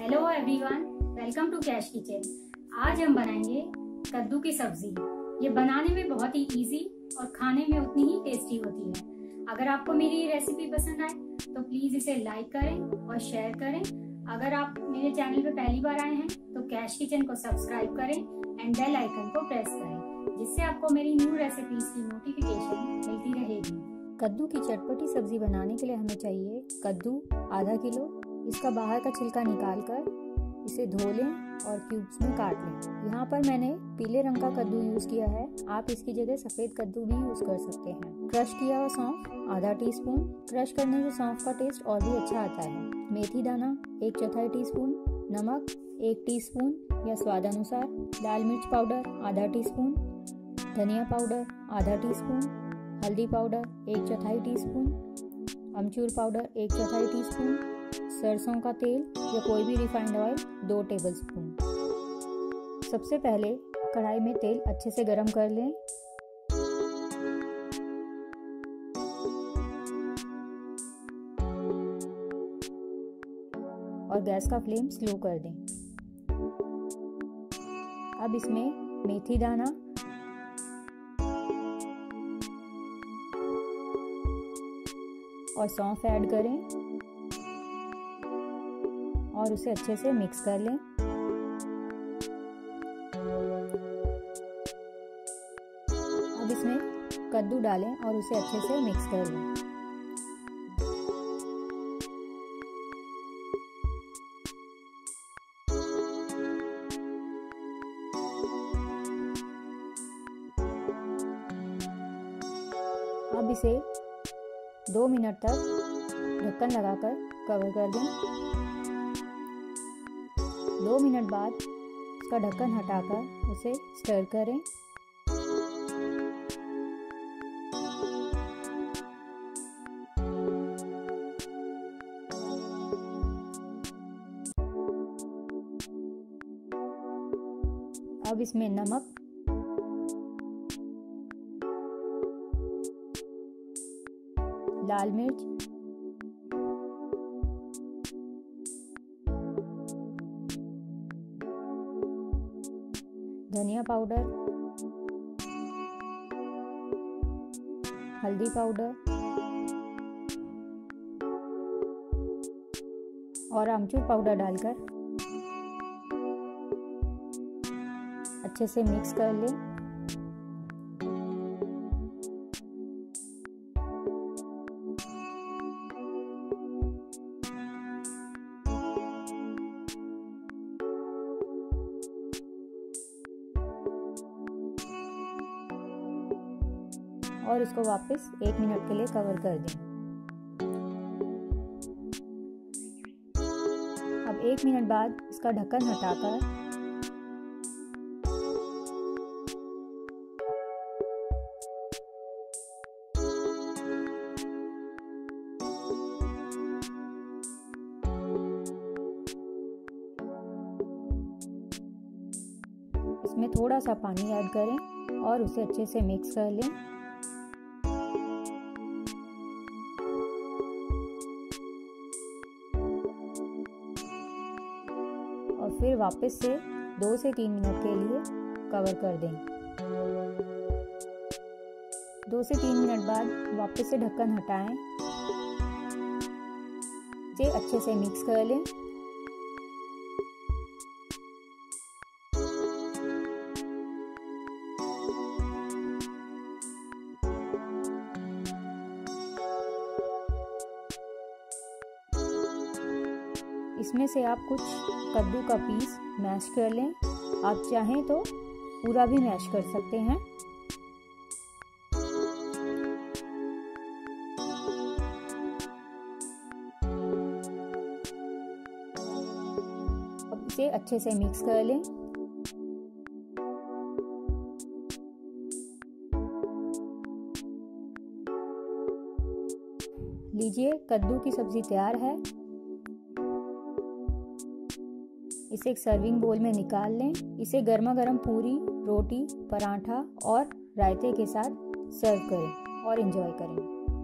Hello everyone, welcome to Cash Kitchen. आज हम बनाएंगे कद्दू की सब्जी। ये बनाने में बहुत ही इजी और खाने में उतनी ही टेस्टी होती है। अगर आपको मेरी ये रेसिपी पसंद आए तो प्लीज इसे लाइक करें और शेयर करें। अगर आप मेरे चैनल पे पहली बार आए हैं तो कैश किचन को सब्सक्राइब करें एंड बेल आइकन को प्रेस करें, जिससे आपको मेरी न्यू रेसिपीज की नोटिफिकेशन मिलती रहेगी। कद्दू की चटपटी सब्जी बनाने के लिए हमें चाहिए कद्दू आधा किलो। इसका बाहर का छिलका निकालकर इसे धो लें और क्यूब्स में काट लें। यहाँ पर मैंने पीले रंग का कद्दू यूज किया है, आप इसकी जगह सफेद कद्दू भी यूज कर सकते हैं। क्रश किया हुआ सौंफ आधा टीस्पून। क्रश करने से सौंफ का टेस्ट और भी अच्छा आता है। मेथी दाना 1/4 टीस्पून। नमक 1 टीस्पून या स्वाद अनुसार। लाल मिर्च पाउडर आधा टीस्पून। धनिया पाउडर आधा टीस्पून। हल्दी पाउडर 1/4 टीस्पून। अमचूर पाउडर 1/4 टीस्पून। सरसों का तेल या कोई भी रिफाइंड ऑयल 2 टेबलस्पून। सबसे पहले कढ़ाई में तेल अच्छे से गरम कर लें। और गैस का फ्लेम स्लो कर दें। अब इसमें मेथी दाना और सौंफ ऐड करें और उसे अच्छे से मिक्स कर लें। अब इसमें कद्दू डालें और उसे अच्छे से मिक्स कर लें। अब इसे 2 मिनट तक ढक्कन लगाकर कवर कर दें। 2 मिनट बाद इसका ढक्कन हटाकर उसे स्टर करें। अब इसमें नमक, लाल मिर्च, धनिया पाउडर, हल्दी पाउडर और आमचूर पाउडर डालकर अच्छे से मिक्स कर लें। और इसको वापस 1 मिनट के लिए कवर कर दें। अब 1 मिनट बाद इसका ढक्कन हटाकर इसमें थोड़ा सा पानी ऐड करें और उसे अच्छे से मिक्स कर लें। और फिर वापस से 2 से 3 मिनट के लिए कवर कर दें। 2 से 3 मिनट बाद वापस से ढक्कन हटाएं। इसे अच्छे से मिक्स कर लें। इसमें से आप कुछ कद्दू का पीस मैश कर लें। आप चाहें तो पूरा भी मैश कर सकते हैं। अब इसे अच्छे से मिक्स कर लें। लीजिए, कद्दू की सब्जी तैयार है। इसे एक सर्विंग बोल में निकाल लें। इसे गर्मा गर्म पूरी, रोटी, पराठा और रायते के साथ सर्व करें और एंजॉय करें।